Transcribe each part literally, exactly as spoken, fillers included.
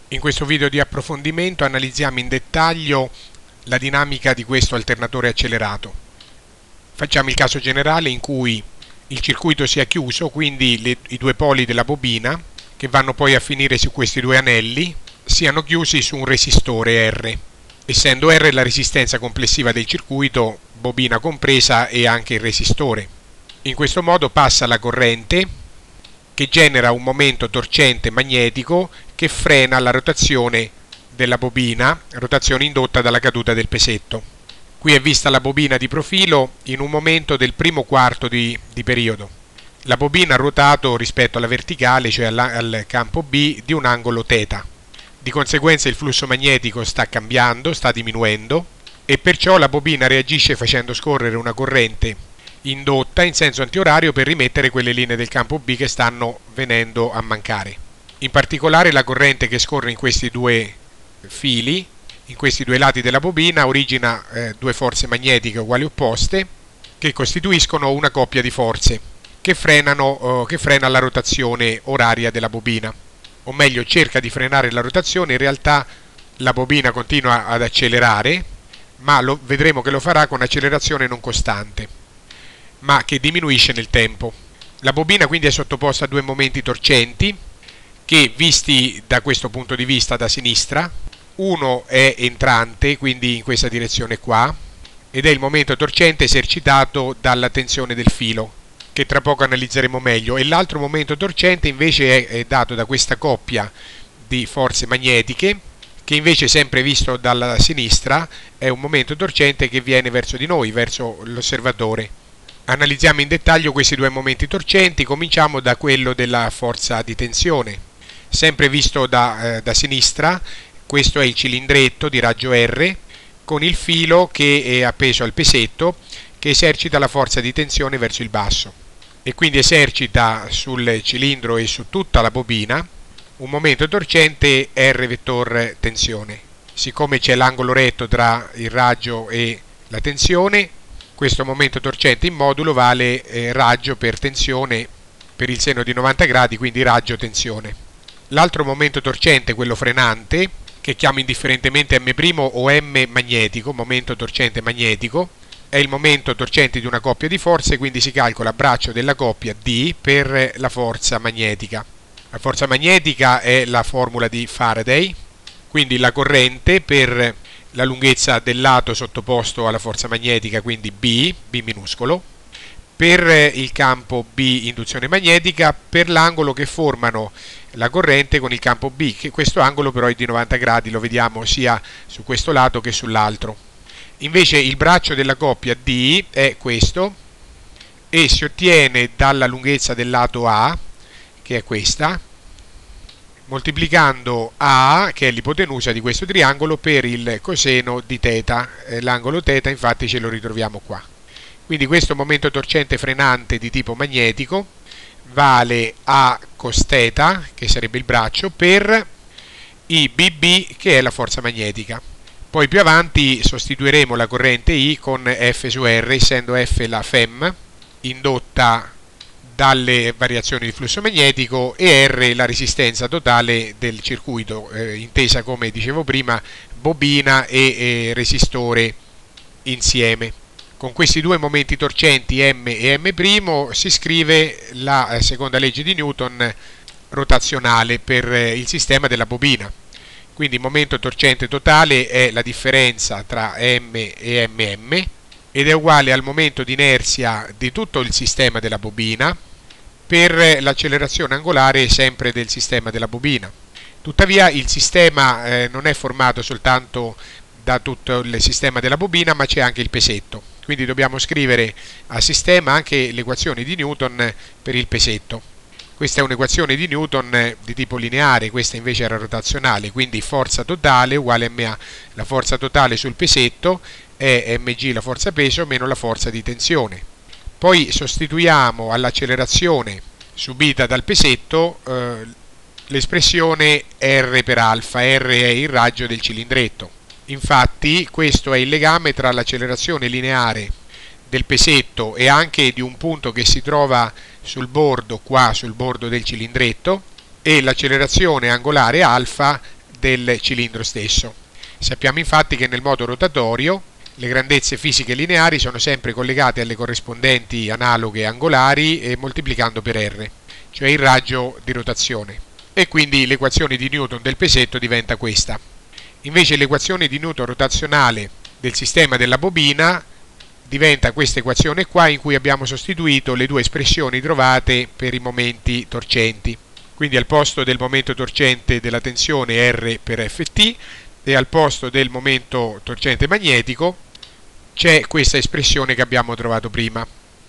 In questo video di approfondimento analizziamo in dettaglio la dinamica di questo alternatore accelerato. Facciamo il caso generale in cui il circuito sia chiuso, quindi le, i due poli della bobina, che vanno poi a finire su questi due anelli, siano chiusi su un resistore R, essendo R la resistenza complessiva del circuito, bobina compresa, e anche il resistore. In questo modo passa la corrente che genera un momento torcente magnetico che frena la rotazione della bobina, rotazione indotta dalla caduta del pesetto. Qui è vista la bobina di profilo in un momento del primo quarto di, di periodo. La bobina ha ruotato rispetto alla verticale, cioè alla, al campo B, di un angolo θ. Di conseguenza il flusso magnetico sta cambiando, sta diminuendo, e perciò la bobina reagisce facendo scorrere una corrente indotta in senso antiorario per rimettere quelle linee del campo B che stanno venendo a mancare. In particolare la corrente che scorre in questi due fili, in questi due lati della bobina, origina eh, due forze magnetiche uguali opposte che costituiscono una coppia di forze che frenano, eh, che frena la rotazione oraria della bobina, o meglio cerca di frenare la rotazione. In realtà la bobina continua ad accelerare, ma lo, vedremo che lo farà con accelerazione non costante, ma che diminuisce nel tempo. La bobina quindi è sottoposta a due momenti torcenti che, visti da questo punto di vista da sinistra, uno è entrante, quindi in questa direzione qua, ed è il momento torcente esercitato dalla tensione del filo, che tra poco analizzeremo meglio, e l'altro momento torcente invece è, è dato da questa coppia di forze magnetiche, che invece, sempre visto dalla sinistra, è un momento torcente che viene verso di noi, verso l'osservatore. Analizziamo in dettaglio questi due momenti torcenti. Cominciamo da quello della forza di tensione. Sempre visto da, eh, da sinistra, questo è il cilindretto di raggio R con il filo che è appeso al pesetto, che esercita la forza di tensione verso il basso e quindi esercita sul cilindro e su tutta la bobina un momento torcente R vettor tensione. Siccome c'è l'angolo retto tra il raggio e la tensione, questo momento torcente in modulo vale eh, raggio per tensione per il seno di novanta gradi, quindi raggio tensione. L'altro momento torcente, quello frenante, che chiamo indifferentemente M' o M magnetico, momento torcente magnetico, è il momento torcente di una coppia di forze, quindi si calcola braccio della coppia D per la forza magnetica. La forza magnetica è la formula di Faraday, quindi la corrente per la lunghezza del lato sottoposto alla forza magnetica, quindi B, B minuscolo, per il campo B induzione magnetica, per l'angolo che formano la corrente con il campo B, che questo angolo però è di novanta gradi, lo vediamo sia su questo lato che sull'altro. Invece il braccio della coppia D è questo e si ottiene dalla lunghezza del lato A, che è questa, moltiplicando A, che è l'ipotenusa di questo triangolo, per il coseno di θ. Eh, l'angolo θ infatti ce lo ritroviamo qua. Quindi questo momento torcente frenante di tipo magnetico vale A cos θ, che sarebbe il braccio, per I B B, che è la forza magnetica. Poi più avanti sostituiremo la corrente I con F su R, essendo F la F E M indotta dalle variazioni di flusso magnetico e R la resistenza totale del circuito, eh, intesa come dicevo prima bobina e, e resistore insieme. Con questi due momenti torcenti M e M' si scrive la seconda legge di Newton rotazionale per il sistema della bobina. Quindi il momento torcente totale è la differenza tra M e M M ed è uguale al momento di inerzia di tutto il sistema della bobina per l'accelerazione angolare sempre del sistema della bobina. Tuttavia il sistema eh, non è formato soltanto da tutto il sistema della bobina, ma c'è anche il pesetto. Quindi dobbiamo scrivere a sistema anche l'equazione di Newton per il pesetto. Questa è un'equazione di Newton di tipo lineare, questa invece era rotazionale, quindi forza totale uguale Ma. La forza totale sul pesetto è mg, la forza peso, meno la forza di tensione. Poi sostituiamo all'accelerazione subita dal pesetto eh, l'espressione R per alfa. R è il raggio del cilindretto. Infatti questo è il legame tra l'accelerazione lineare del pesetto e anche di un punto che si trova sul bordo, qua sul bordo del cilindretto, e l'accelerazione angolare alfa del cilindro stesso. Sappiamo infatti che nel modo rotatorio le grandezze fisiche lineari sono sempre collegate alle corrispondenti analoghe angolari e moltiplicando per R, cioè il raggio di rotazione. E quindi l'equazione di Newton del pesetto diventa questa. Invece l'equazione di Newton rotazionale del sistema della bobina diventa questa equazione qua, in cui abbiamo sostituito le due espressioni trovate per i momenti torcenti. Quindi al posto del momento torcente della tensione R per Ft e al posto del momento torcente magnetico c'è questa espressione che abbiamo trovato prima.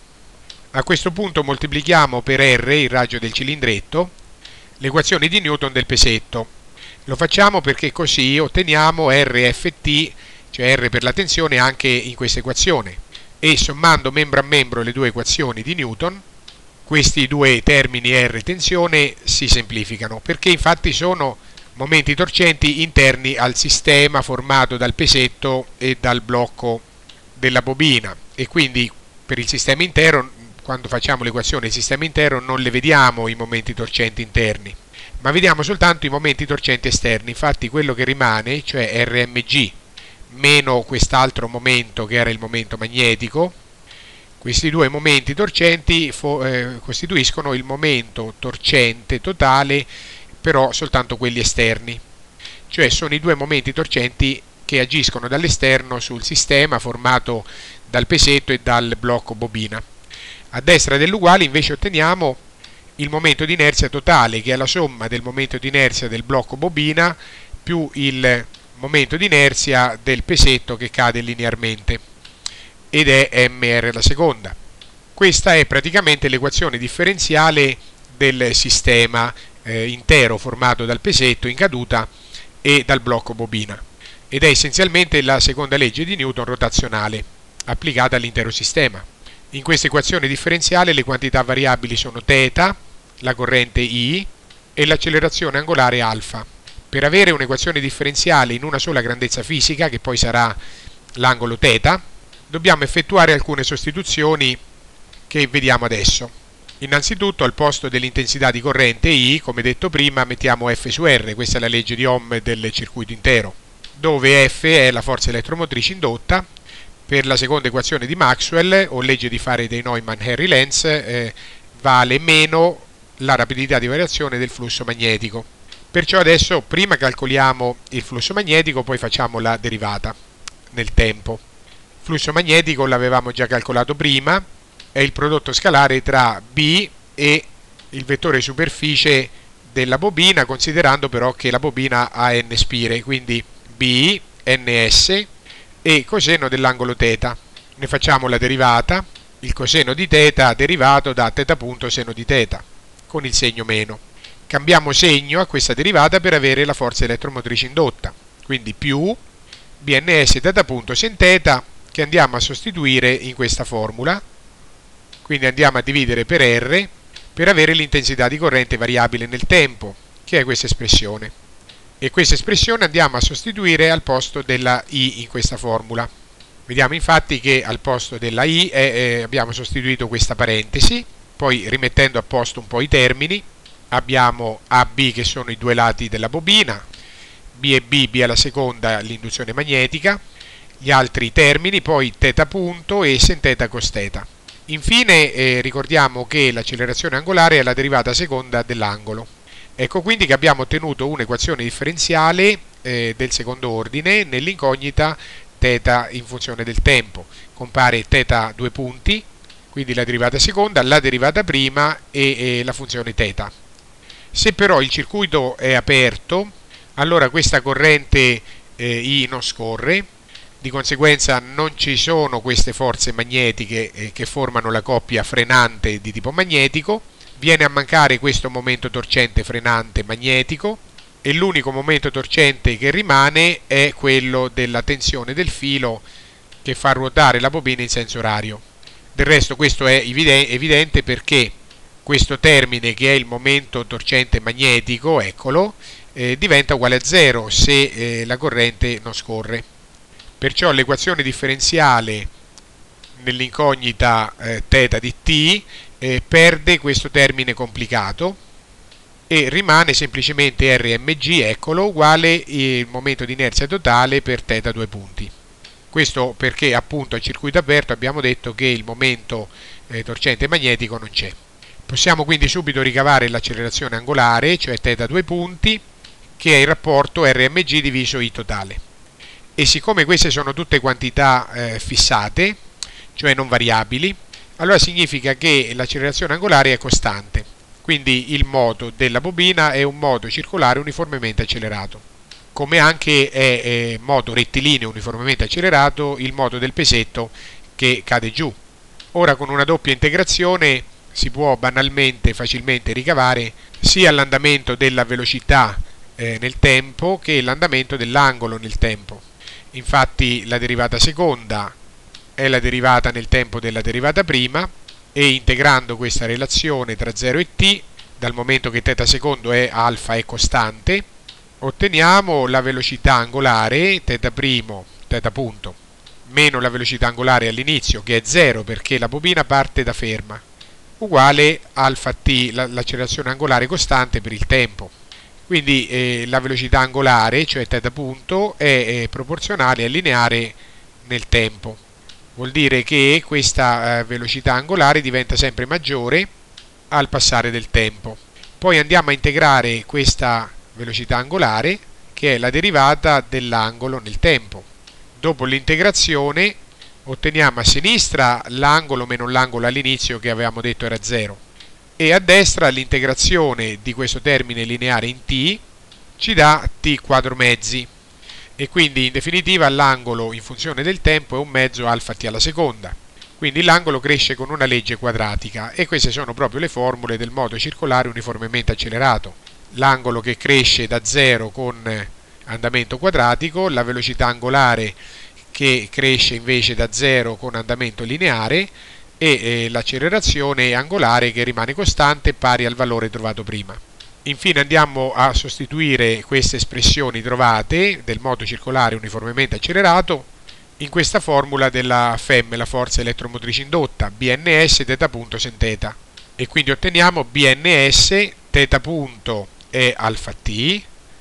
A questo punto moltiplichiamo per R, il raggio del cilindretto, l'equazione di Newton del pesetto. Lo facciamo perché così otteniamo R F T, cioè R per la tensione, anche in questa equazione. E sommando membro a membro le due equazioni di Newton, questi due termini R tensione si semplificano, perché infatti sono momenti torcenti interni al sistema formato dal pesetto e dal blocco della bobina, e quindi per il sistema intero, quando facciamo l'equazione del sistema intero, non le vediamo i momenti torcenti interni, ma vediamo soltanto i momenti torcenti esterni. Infatti quello che rimane, cioè R M G meno quest'altro momento che era il momento magnetico, questi due momenti torcenti eh, costituiscono il momento torcente totale, però soltanto quelli esterni, cioè sono i due momenti torcenti che agiscono dall'esterno sul sistema formato dal pesetto e dal blocco bobina. A destra dell'uguale invece otteniamo il momento di inerzia totale, che è la somma del momento di inerzia del blocco bobina più il momento di inerzia del pesetto che cade linearmente, ed è mR la seconda. Questa è praticamente l'equazione differenziale del sistema eh, intero formato dal pesetto in caduta e dal blocco bobina, ed è essenzialmente la seconda legge di Newton rotazionale applicata all'intero sistema. In questa equazione differenziale le quantità variabili sono θ, la corrente I e l'accelerazione angolare alfa. Per avere un'equazione differenziale in una sola grandezza fisica, che poi sarà l'angolo θ, dobbiamo effettuare alcune sostituzioni che vediamo adesso. Innanzitutto al posto dell'intensità di corrente I, come detto prima, mettiamo F su R, questa è la legge di Ohm del circuito intero, dove F è la forza elettromotrice indotta. Per la seconda equazione di Maxwell, o legge di Faraday-Neumann-Henry-Lenz, eh, vale meno la rapidità di variazione del flusso magnetico. Perciò adesso prima calcoliamo il flusso magnetico, poi facciamo la derivata nel tempo. Il flusso magnetico l'avevamo già calcolato prima, è il prodotto scalare tra B e il vettore superficie della bobina, considerando però che la bobina ha n spire, quindi B, ns e coseno dell'angolo θ. Ne facciamo la derivata, il coseno di θ derivato da θ punto seno di θ, con il segno meno. Cambiamo segno a questa derivata per avere la forza elettromotrice indotta, quindi più bns θ punto sen θ, che andiamo a sostituire in questa formula. Quindi andiamo a dividere per R per avere l'intensità di corrente variabile nel tempo, che è questa espressione. E questa espressione andiamo a sostituire al posto della I in questa formula. Vediamo infatti che al posto della I è, eh, abbiamo sostituito questa parentesi, poi rimettendo a posto un po' i termini, abbiamo A B che sono i due lati della bobina, B e B, B alla seconda l'induzione magnetica, gli altri termini, poi θ punto e sen θ cos θ. Infine eh, ricordiamo che l'accelerazione angolare è la derivata seconda dell'angolo. Ecco quindi che abbiamo ottenuto un'equazione differenziale eh, del secondo ordine nell'incognita θ in funzione del tempo. Compare θ due punti, quindi la derivata seconda, la derivata prima e, e la funzione θ. Se però il circuito è aperto, allora questa corrente eh, I non scorre, di conseguenza non ci sono queste forze magnetiche eh, che formano la coppia frenante di tipo magnetico, viene a mancare questo momento torcente frenante magnetico e l'unico momento torcente che rimane è quello della tensione del filo che fa ruotare la bobina in senso orario. Del resto questo è evidente perché questo termine, che è il momento torcente magnetico, eccolo, eh, diventa uguale a zero se eh, la corrente non scorre. Perciò l'equazione differenziale nell'incognita eh, θ di t eh, perde questo termine complicato e rimane semplicemente R M G, eccolo, uguale il momento di inerzia totale per θ due punti. Questo perché appunto al circuito aperto abbiamo detto che il momento eh, torcente magnetico non c'è. Possiamo quindi subito ricavare l'accelerazione angolare, cioè θ due punti, che è il rapporto R M G diviso I totale. E siccome queste sono tutte quantità eh, fissate, cioè non variabili, allora significa che l'accelerazione angolare è costante. Quindi il moto della bobina è un moto circolare uniformemente accelerato. Come anche è, è moto rettilineo uniformemente accelerato il moto del pesetto che cade giù. Ora con una doppia integrazione si può banalmente, facilmente ricavare sia l'andamento della velocità eh, nel tempo che l'andamento dell'angolo nel tempo. Infatti la derivata seconda è la derivata nel tempo della derivata prima e integrando questa relazione tra zero e t, dal momento che θ secondo è alfa è costante, otteniamo la velocità angolare θ primo, θ punto, meno la velocità angolare all'inizio che è zero perché la bobina parte da ferma, uguale alfa t, l'accelerazione angolare costante per il tempo. Quindi eh, la velocità angolare, cioè θ punto, è, è proporzionale e lineare nel tempo. Vuol dire che questa eh, velocità angolare diventa sempre maggiore al passare del tempo. Poi andiamo a integrare questa velocità angolare, che è la derivata dell'angolo nel tempo. Dopo l'integrazione otteniamo a sinistra l'angolo meno l'angolo all'inizio che avevamo detto era zero. E a destra l'integrazione di questo termine lineare in t ci dà t quadro mezzi e quindi in definitiva l'angolo in funzione del tempo è un mezzo alfa t alla seconda. Quindi l'angolo cresce con una legge quadratica e queste sono proprio le formule del moto circolare uniformemente accelerato. L'angolo che cresce da zero con andamento quadratico, la velocità angolare che cresce invece da zero con andamento lineare e eh, l'accelerazione angolare che rimane costante pari al valore trovato prima. Infine andiamo a sostituire queste espressioni trovate del moto circolare uniformemente accelerato in questa formula della F E M, la forza elettromotrice indotta, B N S θ punto sen θ, e quindi otteniamo B N S θ punto è alfa t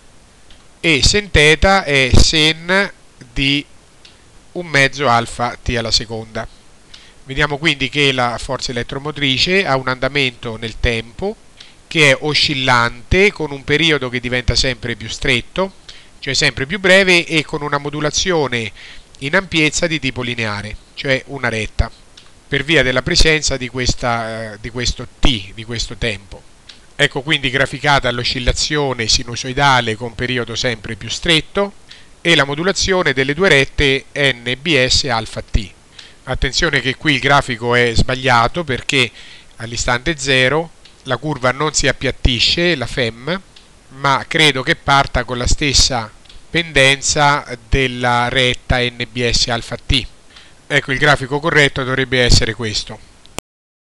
e sen θ è sen di un mezzo alfa t alla seconda. Vediamo quindi che la forza elettromotrice ha un andamento nel tempo che è oscillante con un periodo che diventa sempre più stretto, cioè sempre più breve, e con una modulazione in ampiezza di tipo lineare, cioè una retta, per via della presenza di, questa, eh, di questo t, di questo tempo. Ecco quindi graficata l'oscillazione sinusoidale con periodo sempre più stretto e la modulazione delle due rette N B S alfa t. Attenzione che qui il grafico è sbagliato perché all'istante zero la curva non si appiattisce, la F E M, ma credo che parta con la stessa pendenza della retta N B S alfa t. Ecco, il grafico corretto dovrebbe essere questo.